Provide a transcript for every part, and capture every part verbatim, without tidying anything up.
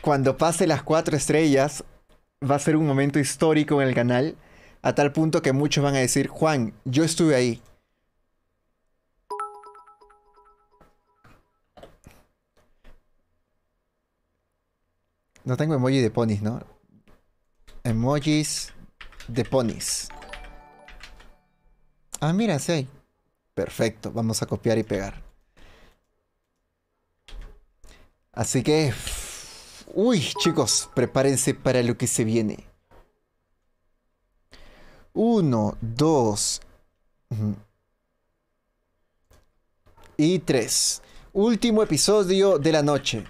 cuando pase las cuatro estrellas, va a ser un momento histórico en el canal, a tal punto que muchos van a decir, Juan, yo estuve ahí. No tengo emoji de ponis, ¿no? Emojis de ponis. Ah, mira, sí hay. Perfecto, vamos a copiar y pegar. Así que... Uy, chicos, prepárense para lo que se viene. Uno, dos... Y tres. Último episodio de la noche.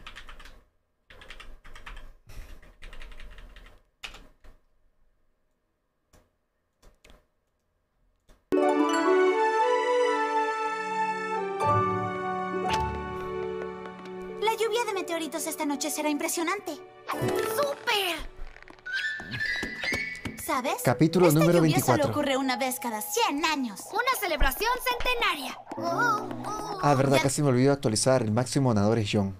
Esta noche será impresionante. ¡Súper! ¿Sabes? Capítulo Esta número lluvia veinticuatro. solo ocurre una vez cada cien años. Una celebración centenaria. Oh, oh. Ah, verdad, Ya... casi me olvidó actualizar. El máximo donador es John.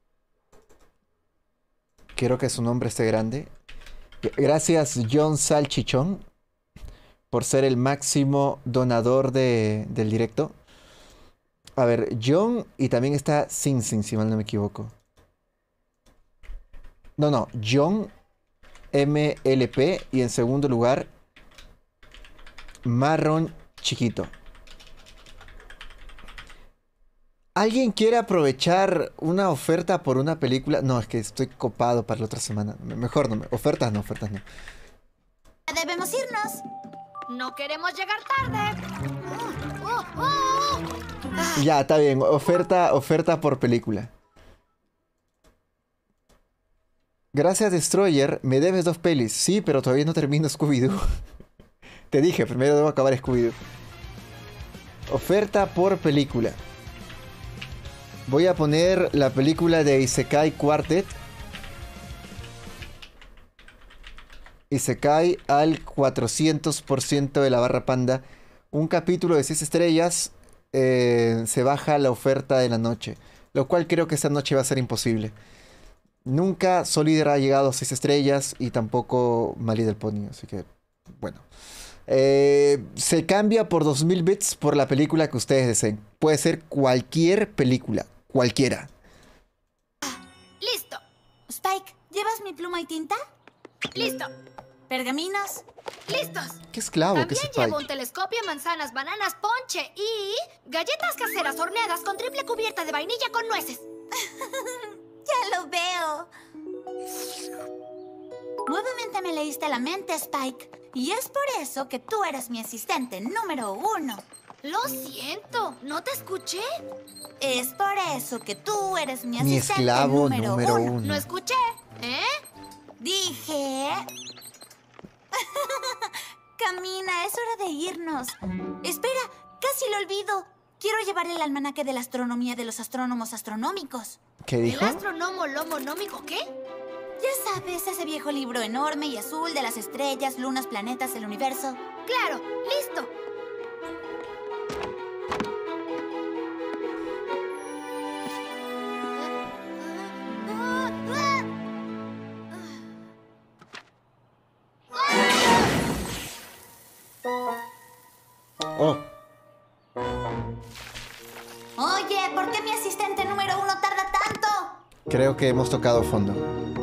Quiero que su nombre esté grande. Gracias, John Salchichón, por ser el máximo donador de, del directo. A ver, John y también está Sin Sin, si mal no me equivoco. No, no, John M L P y en segundo lugar Marron Chiquito. ¿Alguien quiere aprovechar una oferta por una película? No, es que estoy copado para la otra semana. Mejor no, ofertas no, ofertas no. Debemos irnos. No queremos llegar tarde. Oh, oh, oh. Ya, está bien, oferta, oferta por película. Gracias, Destroyer. Me debes dos pelis. Sí, pero todavía no termino Scooby-Doo. Te dije, primero debo acabar Scooby-Doo. Oferta por película. Voy a poner la película de Isekai Quartet. Isekai al cuatrocientos por ciento de la barra panda. Un capítulo de seis estrellas. Eh, se baja la oferta de la noche. Lo cual creo que esta noche va a ser imposible. Nunca Solider ha llegado a seis estrellas y tampoco My Little Pony, así que, bueno. Eh, se cambia por dos mil bits por la película que ustedes deseen. Puede ser cualquier película, cualquiera. Listo. Spike, ¿llevas mi pluma y tinta? Listo. ¿Pergaminos? Listos. ¿Qué esclavo que También es Spike? llevo un telescopio, manzanas, bananas, ponche y galletas caseras horneadas con triple cubierta de vainilla con nueces. Ya lo veo. Nuevamente me leíste la mente, Spike. Y es por eso que tú eres mi asistente número uno. Lo siento, ¿no te escuché? Es por eso que tú eres mi Mi asistente esclavo número, número uno. uno. No escuché, ¿eh? Dije... Camina, es hora de irnos. Espera, casi lo olvido. Quiero llevar el almanaque de la astronomía de los astrónomos astronómicos. ¿Qué dijo? ¿El astrónomo lomonómico qué? Ya sabes, ese viejo libro enorme y azul de las estrellas, lunas, planetas, el universo. Claro, listo. Oh, Oye, ¿por qué mi asistente número uno tarda tanto? creo que hemos tocado fondo.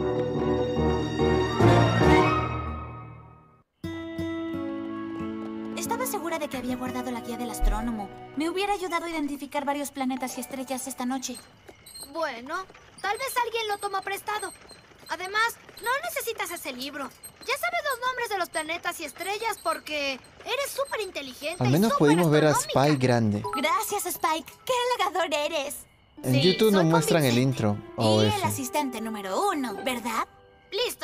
Estaba segura de que había guardado la guía del astrónomo. Me hubiera ayudado a identificar varios planetas y estrellas esta noche. Bueno, tal vez alguien lo tomó prestado. Además, no necesitas ese libro. Ya sabes los nombres de los planetas y estrellas porque eres súper inteligente. Al menos pudimos ver a Spike grande. Gracias, Spike. ¡Qué halagador eres! En Sí, YouTube nos soy muestran el convincente. intro. Oh, y F. el asistente número uno, ¿verdad? Listo.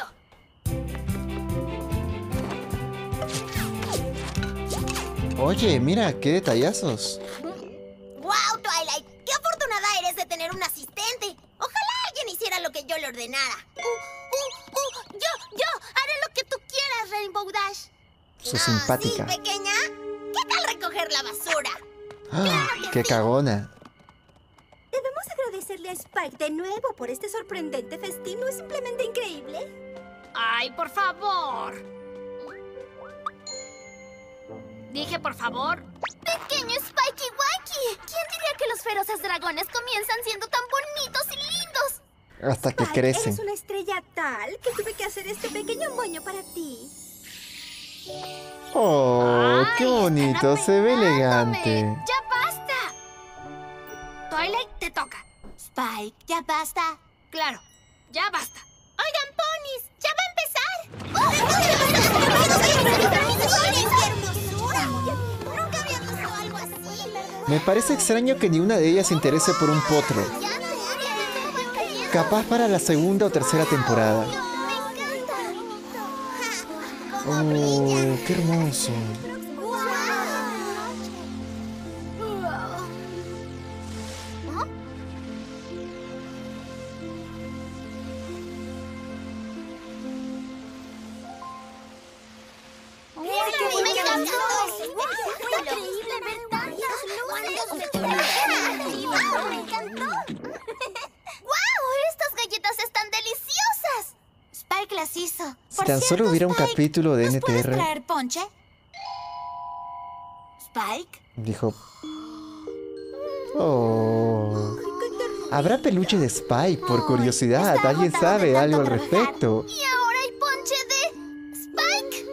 Oye, mira, qué detallazos. ¡Wow, Twilight! ¡Qué afortunada eres de tener un asistente! Ojalá alguien hiciera lo que yo le ordenara. ¡Uh, uh, uh! ¡Yo, yo! ¡Haré lo que tú quieras, Rainbow Dash! Su Ah, simpática. ¿sí, pequeña? ¿Qué tal recoger la basura? ¡Ah! ¡Qué cagona! Debemos Queremos agradecerle a Spike de nuevo por este sorprendente festín. ¿No es simplemente increíble? ¡Ay, por favor! Dije, por favor. ¡Pequeño Spikey Wakey! ¿Quién diría que los feroces dragones comienzan siendo tan bonitos y lindos? Hasta que Spike, crecen. eres una estrella tal que tuve que hacer este pequeño moño para ti. Oh, Ay, qué bonito, están se ve apenándome. elegante. ¡Ya basta! Twilight, te toca. Spike, ya basta. Claro, ya basta. Oigan, ponis, ya va a empezar. Nunca había visto algo así. Me parece extraño que ni una de ellas se interese por un potro. Capaz para la segunda o tercera temporada. Oh, qué hermoso. Las hizo. Si Por tan cierto, solo hubiera un Spike, capítulo de ¿nos N T puedes R, traer ponche? Spike. dijo. Oh. Habrá peluche de Spike, por curiosidad. está ¿Alguien agotado de sabe algo al tanto trabajar. respecto? Y ahora hay ponche de Spike.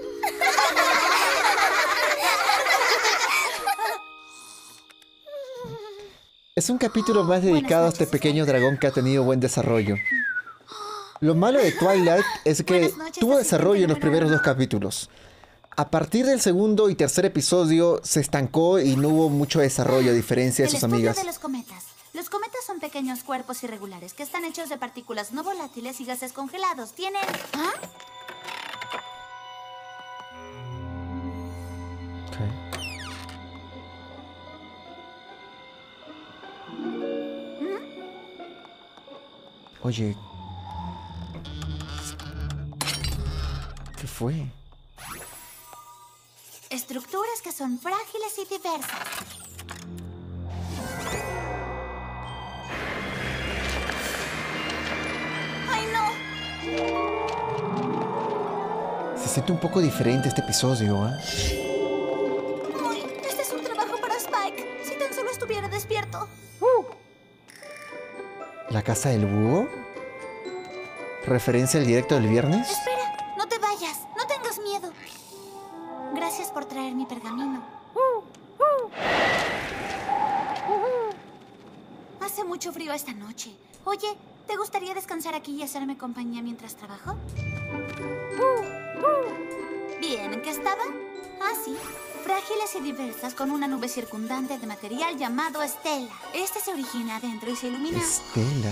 Es un capítulo más dedicado a este pequeño dragón que ha tenido buen desarrollo. Lo malo de Twilight es que Buenas noches, tuvo asistente desarrollo en los número primeros uno. dos capítulos. A partir del segundo y tercer episodio se estancó y no hubo mucho desarrollo a diferencia de El sus estudio amigas. de los cometas. Los cometas son pequeños cuerpos irregulares que están hechos de partículas no volátiles y gases congelados. Tienen... ¿Ah? Ok. Oye. ¿Qué fue? Estructuras que son frágiles y diversas. ¡Ay, no! Se siente un poco diferente este episodio, ¿eh? Uy, este es un trabajo para Spike. Si tan solo estuviera despierto. ¿La casa del búho? ¿Referencia al directo del viernes? Espera, no te vayas. No tengas miedo. Gracias por traer mi pergamino. Hace mucho frío esta noche. Oye, ¿te gustaría descansar aquí y hacerme compañía mientras trabajo? Bien, ¿en qué estaba? Ah, sí. Frágiles y diversas con una nube circundante de material llamado estela. Este se origina adentro y se ilumina. Estela.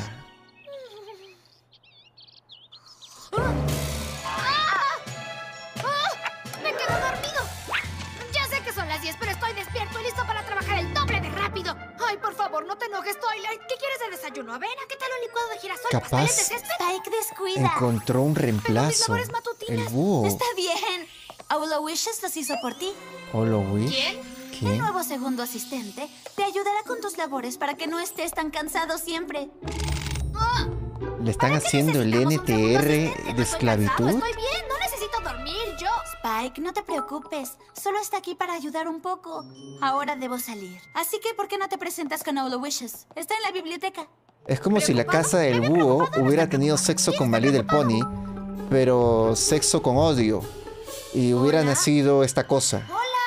¡Me quedo dormido! Ya sé que son las diez, pero estoy despierto y listo para trabajar el doble de rápido. Ay, por favor, no te enojes, Twilight. ¿Qué quieres de desayuno? ¿Avena? ¿Qué tal un licuado de girasol? Capaz ¿Pasteles de césped? Spike, descuida. Encontró un reemplazo. labores matutinas. El búho. Está bien. Wishes los hizo por ti. Holowish. ¿Quién? El ¿Quién? nuevo segundo asistente te ayudará con tus labores para que no estés tan cansado siempre. ¿Le están haciendo el ¿Necesitamos un segundo N T R asistente? No de estoy esclavitud? cansado, Estoy bien, no necesito dormir yo. Spike, no te preocupes. Solo está aquí para ayudar un poco. Ahora debo salir. Así que, ¿por qué no te presentas con Wishes? Está en la biblioteca. Es como si la casa del búho hubiera tenido sexo con Malí del Pony, pero sexo con odio. Y hubiera Hola. nacido esta cosa.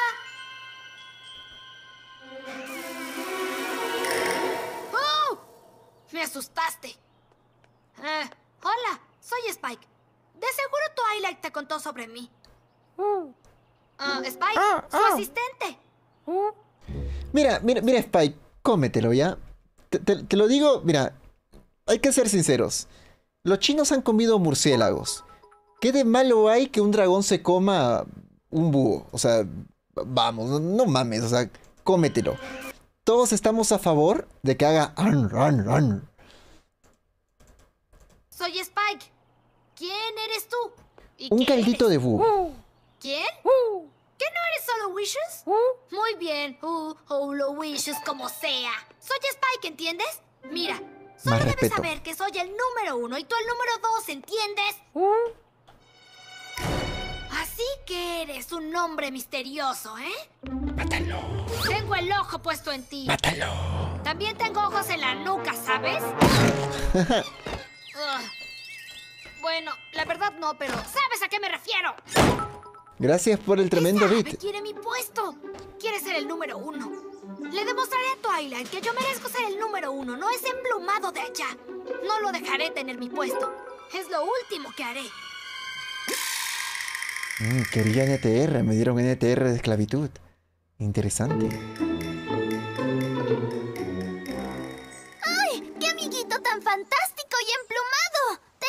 ¡Oh! Me asustaste. Eh, hola, soy Spike. De seguro Twilight te contó sobre mí. Ah, Spike, su asistente. Mira, mira, mira, Spike, cómetelo, ¿ya? Te, te- te lo digo, mira, hay que ser sinceros. Los chinos han comido murciélagos. ¿Qué de malo hay que un dragón se coma un búho? O sea, vamos, no, no mames, o sea, cómetelo. Todos estamos a favor de que haga... An, an, an. Soy Spike. ¿Quién eres tú? ¿Y Un qué caldito de eres? búho. ¿Quién? ¿Que no eres solo Wishes? Muy bien. Uh, Holo Wishes como sea. Soy Spike, ¿entiendes? Mira, solo Más debes respeto. saber que soy el número uno y tú el número dos, ¿entiendes? Así que eres un hombre misterioso, ¿eh? Mátalo. Tengo el ojo puesto en ti. Mátalo. También tengo ojos en la nuca, ¿sabes? Ugh. Bueno, la verdad no, pero ¿sabes a qué me refiero? Gracias por el tremendo Esa ave beat. quiere mi puesto. Quiere ser el número uno. Le demostraré a Twilight que yo merezco ser el número uno, no ese emplumado de allá. No lo dejaré tener mi puesto. Es lo último que haré. Mm, quería N T R, me dieron N T R de esclavitud. Interesante. ¡Ay! ¡Qué amiguito tan fantástico y emplumado! ¡Te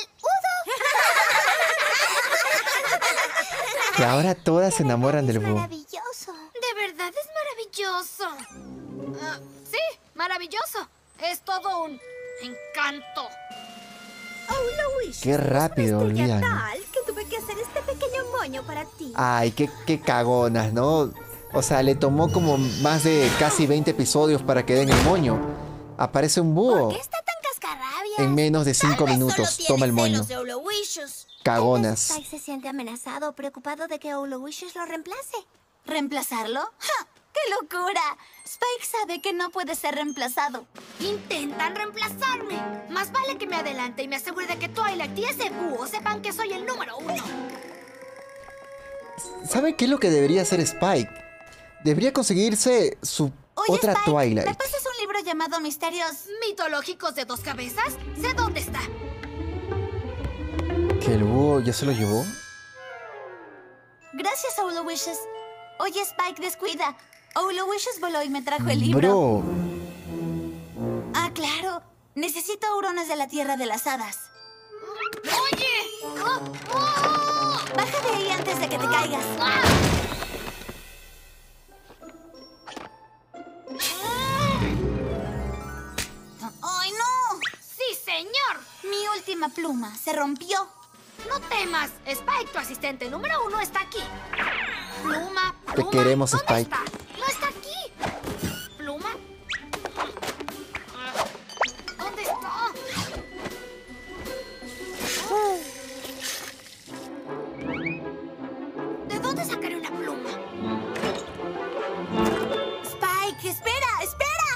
saludo! Que ahora todas se enamoran del Es búho. maravilloso. De verdad es maravilloso. Ah, sí, maravilloso. Es todo un encanto. Owlowishes, Qué rápido es una estrella olvidan. tal que tuve que hacer este pequeño moño para ti. Ay, qué, qué cagonas, ¿no? O sea, le tomó como más de casi veinte episodios para que den el moño. Aparece un búho. ¿Por qué está tan cascarrabias? En menos de cinco Tal vez minutos, solo toma el tiene moño. celos de Owlowishes. Cagonas. Spike se siente amenazado o preocupado de que Owlowishes lo reemplace. ¿Reemplazarlo? ¡Ja! ¡Qué locura! Spike sabe que no puede ser reemplazado. Intentan reemplazarme. Más vale que me adelante y me asegure de que Twilight y ese búho sepan que soy el número uno. ¿Sabe qué es lo que debería hacer Spike? Debería conseguirse su Oye, otra Spike, Twilight. ¿me pasas un libro llamado Misterios? ¿Mitológicos de dos cabezas? Sé dónde está. ¿Que el búho ya se lo llevó? Gracias, Owlowishes. Oye, Spike, descuida. Owlowishes voló y me trajo el libro. Bro, Ah, claro. Necesito auronas de la Tierra de las Hadas. ¡Oye! ¡Oh! ¡Oh! Baja de ahí antes de que te caigas. ¡Ah! ¡Ay, no! ¡Sí, señor! Mi última pluma se rompió. No temas, Spike, tu asistente número uno, está aquí. Pluma, Te pluma. queremos, ¿Dónde Spike. está? No está aquí. Pluma. ¿Dónde está? ¿De dónde sacaré una pluma? Spike, espera, espera.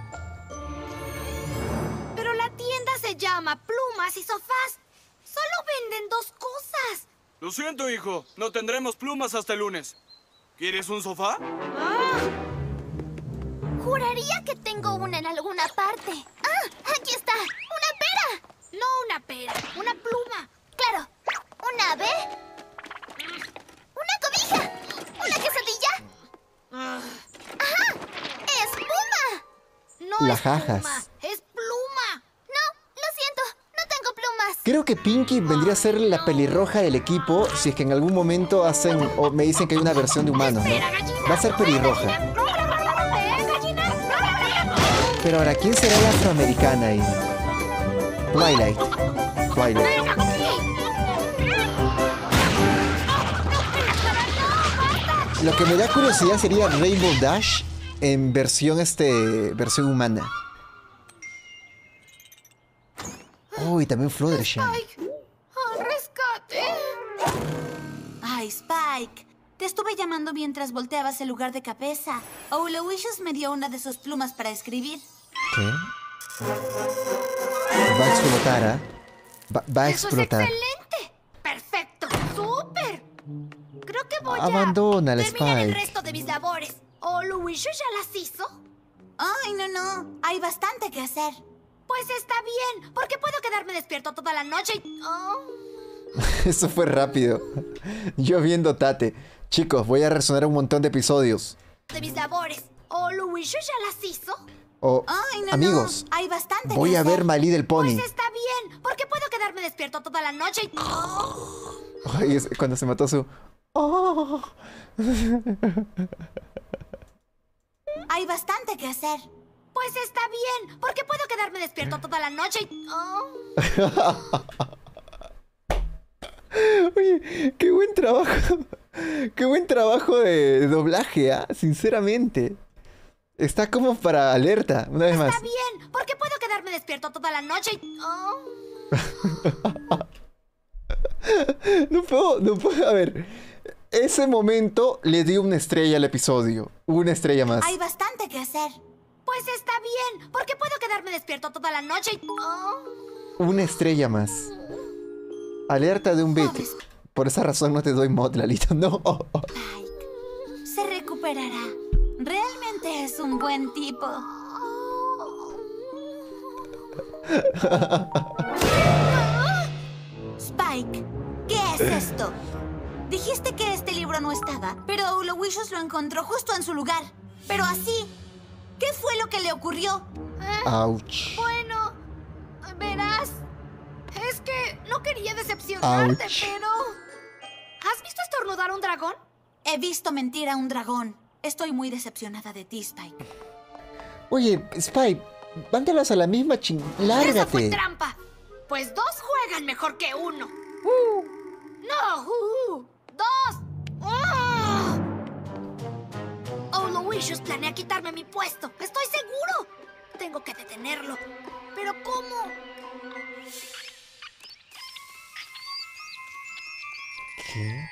Pero la tienda se llama Plumas y Sofás. Solo venden dos cosas. Lo siento, hijo. No tendremos plumas hasta el lunes. ¿Quieres un sofá? Ah, Juraría que tengo una en alguna parte. ¡Ah! ¡Aquí está! ¡Una pera! no una pera, una pluma. Claro. ¿Una ave? ¿Una cobija? ¿Una quesadilla? Ah, ¡Ajá! ¡Espuma! no La es jajas. pluma, es pluma. No, lo siento. No tengo plumas. creo que Pinky vendría a ser la pelirroja del equipo si es que en algún momento hacen o me dicen que hay una versión de humanos, ¿no? Va a ser pelirroja. Pero ahora, ¿quién será la afroamericana ahí? Twilight. Twilight. Lo que me da curiosidad sería Rainbow Dash en versión este versión humana. Uy, también Fluttershy. ¡Al rescate! Ay, Spike. Te estuve llamando mientras volteabas el lugar de cabeza. Owlowishes me dio una de sus plumas para escribir. ¿Qué? Va a explotar, ¿ah? Va, va a ¡Eso es explotar. excelente! ¡Perfecto! ¡Súper! Creo que voy Abandónala, a terminar el Spike. resto de mis labores. ¿Owlowishes ya las hizo? Ay, no, no. Hay bastante que hacer. Pues está bien, porque puedo quedarme despierto toda la noche y... Oh. Eso fue rápido. Yo viendo Tate. Chicos, voy a resonar un montón de episodios. de mis labores. ¿Owlowishes ya las hizo? O, Ay, no, amigos, no. Hay bastante voy que a hacer. ver Malí del Pony. Pues está bien, porque puedo quedarme despierto toda la noche y... Oh. Ay, es cuando se mató su... Oh. Hay bastante que hacer. Pues está bien, porque puedo quedarme despierto toda la noche y... Oh. Oye, qué buen trabajo. Qué buen trabajo de doblaje, ¿ah? Sinceramente. Está como para alerta, una vez más. Está bien, porque puedo quedarme despierto toda la noche y... Oh. No puedo, no puedo, a ver. Ese momento le di una estrella al episodio. Una estrella más. Hay bastante que hacer. Pues está bien, porque puedo quedarme despierto toda la noche y... Oh. Una estrella más. Alerta de un bit. Por esa razón no te doy mod, Lalito. No. Spike se recuperará. Realmente es un buen tipo. Spike, ¿qué es esto? Dijiste que este libro no estaba, pero Oloysius lo encontró justo en su lugar. Pero así, ¿qué fue lo que le ocurrió? Ouch. Bueno, verás, es que no quería decepcionarte, Ouch. pero... ¿Has visto estornudar a un dragón? He visto mentir a un dragón. Estoy muy decepcionada de ti, Spike. Oye, Spike, mándalas a la misma ching... Esa fue Lárgate. trampa. Pues dos juegan mejor que uno. Uh. No, uh. dos. Uh. Oloysius planea quitarme mi puesto. Estoy seguro. Tengo que detenerlo. ¿Pero cómo? ¿Qué?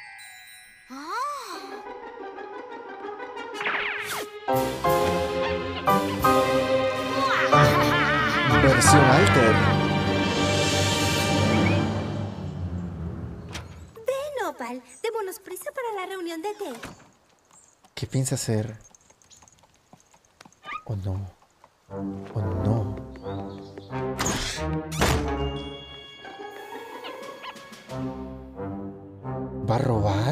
Versión alter. Ven, Opal. Démonos prisa para la reunión de té. ¿Qué piensa hacer? ¿O no? ¿O no? ¿Va a robar?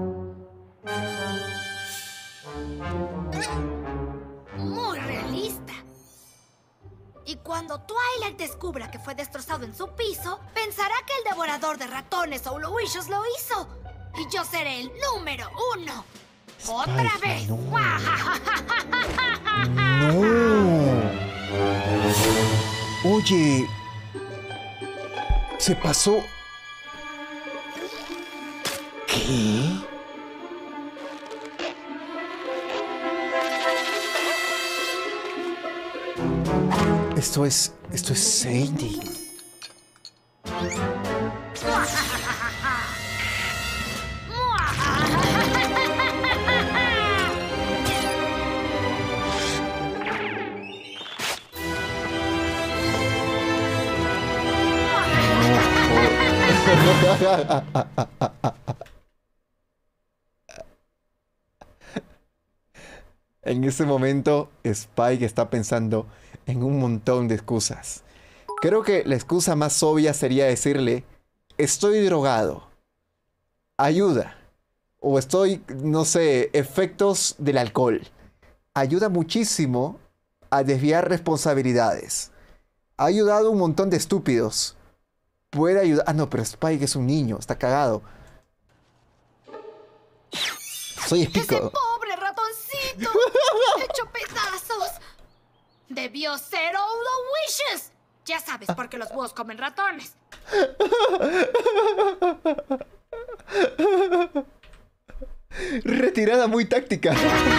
Muy realista. Y cuando Twilight descubra que fue destrozado en su piso, pensará que el devorador de ratones Oloysius lo hizo. Y yo seré el número uno. ¡Otra Spike, vez! no. ¡No! Oye, se pasó. ¿Qué? Esto es... Esto es Sadie. En ese momento, Spike está pensando en un montón de excusas. Creo que la excusa más obvia sería decirle: estoy drogado, ayuda. O estoy, no sé, efectos del alcohol. Ayuda muchísimo a desviar responsabilidades. Ha ayudado a un montón de estúpidos. Puede ayudar... Ah, no, pero Spike es un niño, está cagado. Soy ¡Ese Spico. pobre ratoncito! ¡Hecho pedazos! ¡Debió ser Oloysius! Ya sabes por qué los búhos comen ratones. Retirada muy táctica.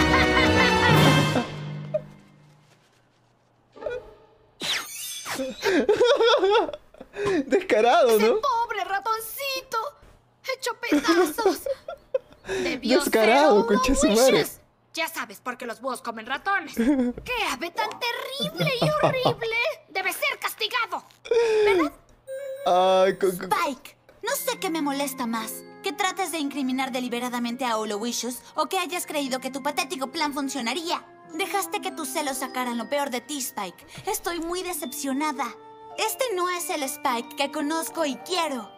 Descarado, ¡Ese ¿no? pobre ratoncito! ¡Hecho pedazos! ¡Debió Descarado, ser concha su madre. Oloysius! Ya sabes por qué los búhos comen ratones. ¡Qué ave tan terrible y horrible! ¡Debe ser castigado! ¿Verdad? Ay, co- co- Spike, no sé qué me molesta más. Que trates de incriminar deliberadamente a Oloysius o que hayas creído que tu patético plan funcionaría. Dejaste que tus celos sacaran lo peor de ti, Spike. Estoy muy decepcionada. Este no es el Spike que conozco y quiero.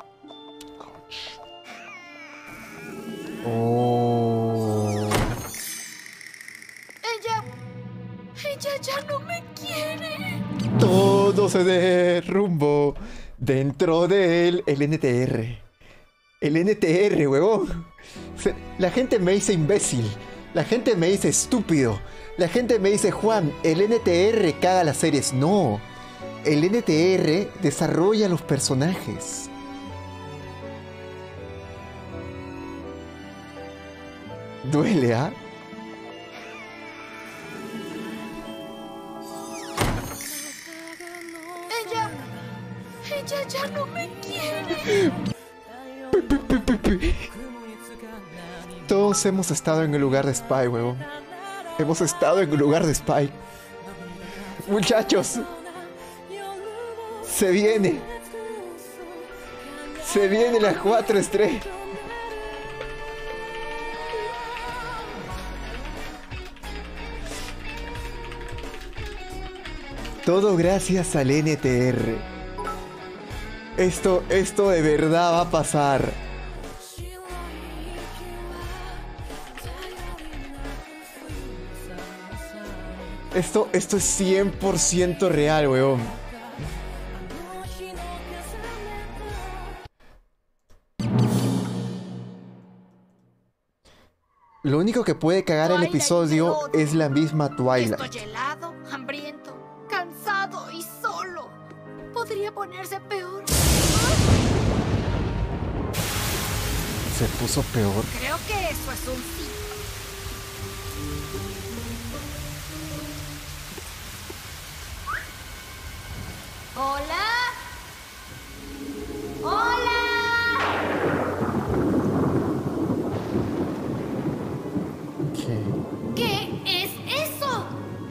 Oh. Ella... Ella ya no me quiere. Todo se derrumbó dentro del el N T R. El N T R, huevón. Se- La gente me dice imbécil. La gente me dice estúpido. La gente me dice, Juan, el N T R caga las series. No. El N T R desarrolla los personajes. Duele, ¿ah? Todos hemos estado en el lugar de Spike, huevón. Hemos estado en el lugar de Spike. Muchachos. Se viene. Se viene las cuatro estrellas. Todo gracias al N T R. Esto, esto de verdad va a pasar. Esto, esto es cien por ciento real, weón. Lo único que puede cagar el episodio es la misma Twilight. Estoy helado, hambriento, cansado y solo. Podría ponerse peor. Se puso peor. Creo que eso es un sí. Hola. Hola. ¿Qué? ¿Qué es eso?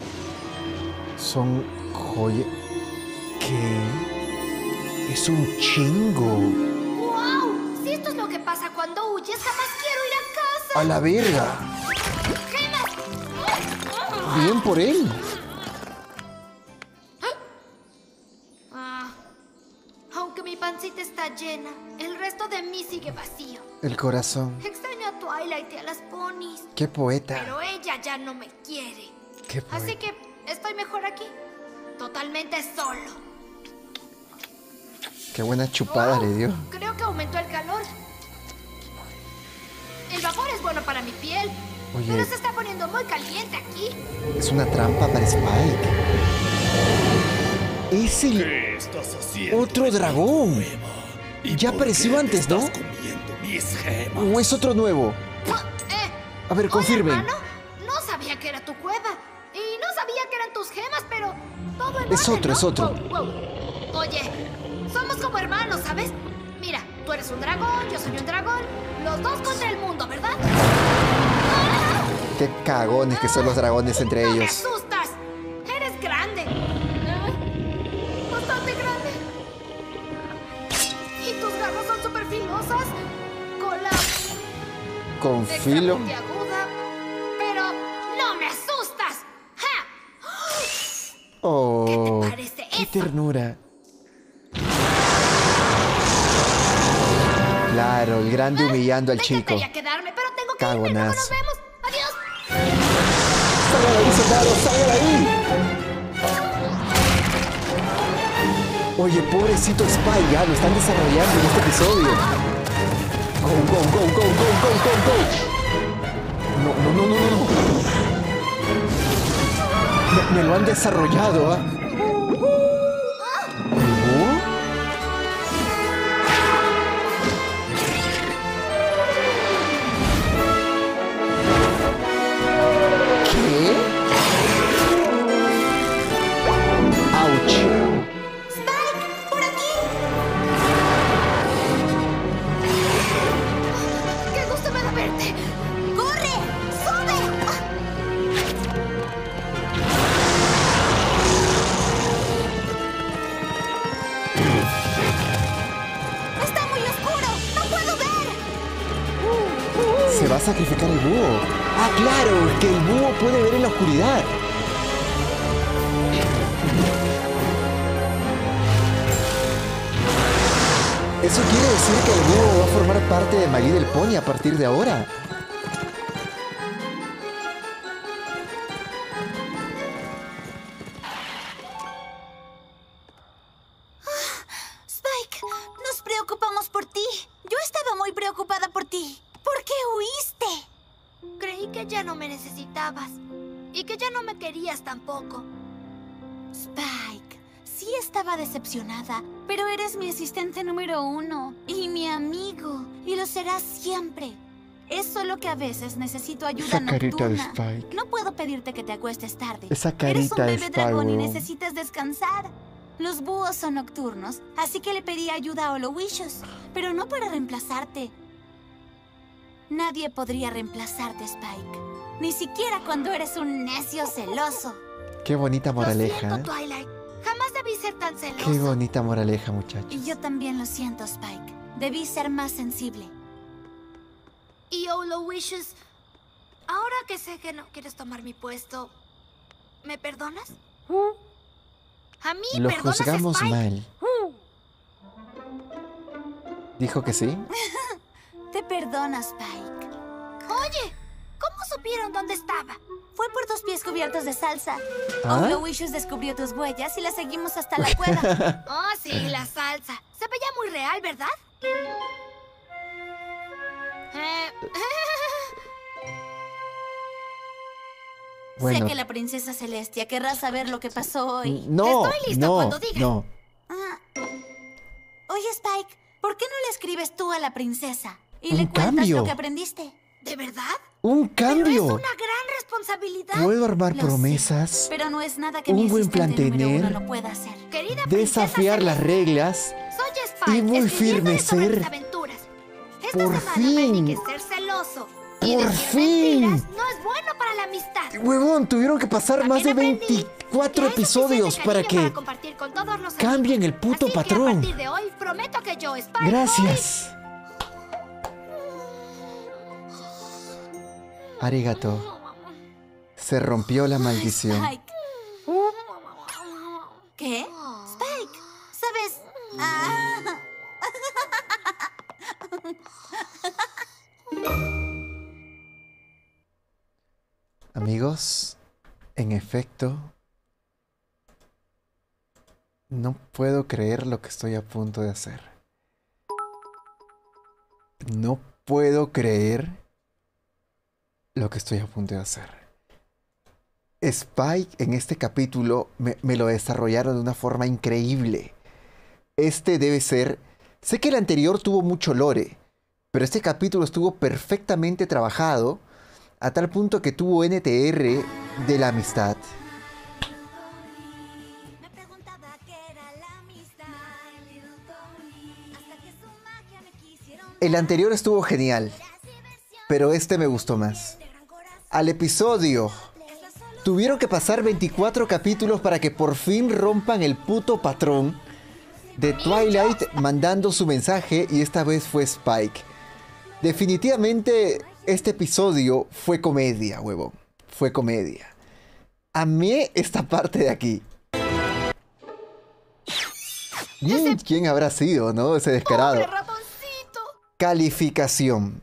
Son joyas. ¿Qué? Es un chingo. ¡Wow! Si esto es lo que pasa cuando huyes, jamás quiero ir a casa. A la verga. ¡Gemas! Bien por él. Ah, aunque mi pancita está llena, el resto de mí sigue vacío. El corazón. Extraño a Twilight y a las ponis. Qué poeta. Pero ella ya no me quiere. Qué poeta. Así que estoy mejor aquí. Totalmente solo. Qué buena chupada Oh, le dio. Creo que aumentó el calor. El vapor es bueno para mi piel. Oye. Pero se está poniendo muy caliente aquí. Es una trampa para Spike. Es el ¿Qué estás haciendo? otro dragón. ¿Y Ya por apareció qué te antes, ¿no? estás comiendo mis gemas? ¿O es otro nuevo? Eh, A ver, hola, confirmen. hermano. No sabía que era tu cueva. Y no sabía que eran tus gemas, pero todo en Es orden, otro, ¿no? es otro. Wow, wow. Oye, somos como hermanos, ¿sabes? Mira, tú eres un dragón, yo soy un dragón. Los dos contra el mundo, ¿verdad? Qué cagones que son los dragones entre ¡No me ellos. asustas! ¡Eres grande! ¿Eh? Bastante grande. Y tus garras son súper filosas. Cola Con extra filo. puntiaguda. Pero no me asustas. ¡Ja! Oh, ¿Qué te parece qué eso? ternura. Claro, el grande humillando al Me chico. encantaría quedarme, pero tengo que irme. Luego Cagonazo. nos vemos. Adiós. ¡Salgan ahí, soldados! ¡Salgan ahí! Oye, pobrecito Spike, ya lo están desarrollando en este episodio. Go, go, go, go, go, go, go, go. No, no, no, no, no, no. Me, me lo han desarrollado, ¿ah? ¿El búho? ¿Qué? ¡Auch! ¡Spike! ¡Por aquí! ¡Qué gusto me da verte! ¡Corre! ¡Sube! ¡Está muy oscuro! ¡No puedo ver! Se va a sacrificar el búho. Ah, claro, que el búho puede ver en la oscuridad. Eso quiere decir que el búho va a formar parte de My Little Pony a partir de ahora. Spike, nos preocupamos por ti. Yo estaba muy preocupada por ti. ¿Por qué huiste? Creí que ya no me necesitabas. Y que ya no me querías tampoco. Spike, sí estaba decepcionada, pero eres mi asistente número uno y mi amigo, y lo serás siempre. Es solo que a veces necesito ayuda Esa carita de nocturna. Spike. No puedo pedirte que te acuestes tarde. Esa Eres un carita de bebé Spike, dragón y weón. necesitas descansar. Los búhos son nocturnos, así que le pedí ayuda a Olowishios, pero no para reemplazarte. Nadie podría reemplazarte, Spike. Ni siquiera cuando eres un necio celoso. Qué bonita moraleja, Lo ¿eh? siento, Twilight. Jamás debí ser tan celoso. Qué bonita moraleja, muchachos. Y yo también lo siento, Spike. Debí ser más sensible. Y Olowishios, ahora que sé que no quieres tomar mi puesto, ¿me perdonas? A mí, Lo ¿perdonas, juzgamos Spike? mal. ¿Dijo que sí? Te perdono, Spike. Oye, ¿cómo supieron dónde estaba? Fue por tus pies cubiertos de salsa. ¿Ah? Olowishios descubrió tus huellas y las seguimos hasta la cueva. Oh, sí, la salsa. Se veía muy real, ¿verdad? Eh, Bueno, Sé que la princesa Celestia querrá saber lo que pasó hoy. no, Estoy lista no, cuando digas. no. Ah. Oye, Spike, ¿por qué no le escribes tú a la princesa? Y Un le cuentas cambio. lo que aprendiste. ¿De verdad? ¡Un Pero es cambio! una gran responsabilidad. ¿Puedo armar Lo sé, promesas? pero no es nada que Un mi buen asistente plan número tener. uno no pueda hacer. Querida Desafiar princesa las reglas. Soy Spike, y muy escribiéndole firme sobre ser. mis aventuras. Esta Por semana fin. aprendí que ser celoso y Por decir fin. mentiras no es bueno para la amistad. Huevón, tuvieron que pasar más de También aprendí veinticuatro que hay episodios suficiente para cariño que... para compartir con todos los cambien amigos. el puto Así que patrón. a partir de hoy prometo que yo, Spike, Gracias. Arigato. Se rompió la maldición. Spike. ¿Qué? Spike, ¿sabes? Ah. Amigos, en efecto, no puedo creer lo que estoy a punto de hacer. No puedo creer lo que estoy a punto de hacer. Spike en este capítulo me, me lo desarrollaron de una forma increíble. Este debe ser... Sé que el anterior tuvo mucho lore, pero este capítulo estuvo perfectamente trabajado a tal punto que tuvo N T R de la amistad. Me preguntaba qué era la amistad, hasta que su magia me quisieron. El anterior estuvo genial, pero este me gustó más. Al episodio... Tuvieron que pasar veinticuatro capítulos para que por fin rompan el puto patrón de Twilight mandando su mensaje, y esta vez fue Spike. Definitivamente este episodio fue comedia, huevón. Fue comedia. Amé esta parte de aquí. Mm, ¿Quién habrá sido, no? Ese descarado. ¡Pobre ratoncito! Calificación.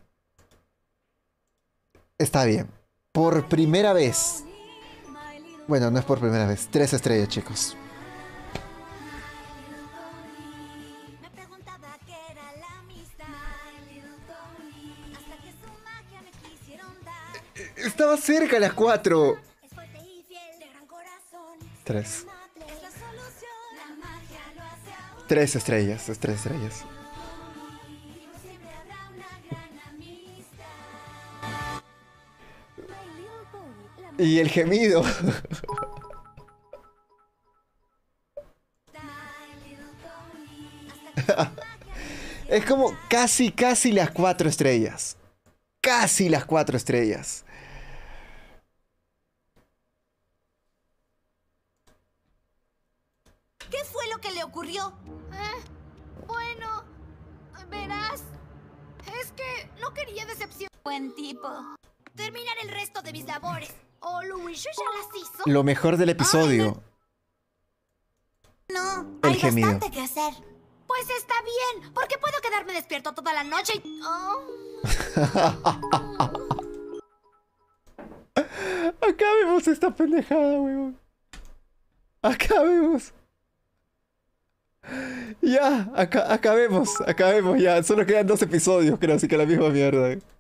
Está bien. Por primera vez. Bueno, no es por primera vez. Tres estrellas, chicos. Me preguntaba qué era la amistad, hasta que su magia me quisieron dar. Estaba cerca las cuatro. Es fuerte y fiel, de gran corazón. Tres. Es la solución, la magia lo hace aún. Tres estrellas. Es tres estrellas. Siempre habrá una gran amistad. Y el gemido. Es como casi, casi las cuatro estrellas. Casi las cuatro estrellas. ¿Qué fue lo que le ocurrió? Eh, bueno, verás, es que no quería decepcionar. Buen tipo. Terminar el resto de mis labores. Olowishios ya las hizo. Lo mejor del episodio. No, El hay gemido. bastante que hacer. Pues está bien, porque puedo quedarme despierto toda la noche y... Oh. Acabemos esta pendejada, weón. Acabemos. Ya, aca acabemos, acabemos ya. Solo quedan dos episodios, creo, así que la misma mierda.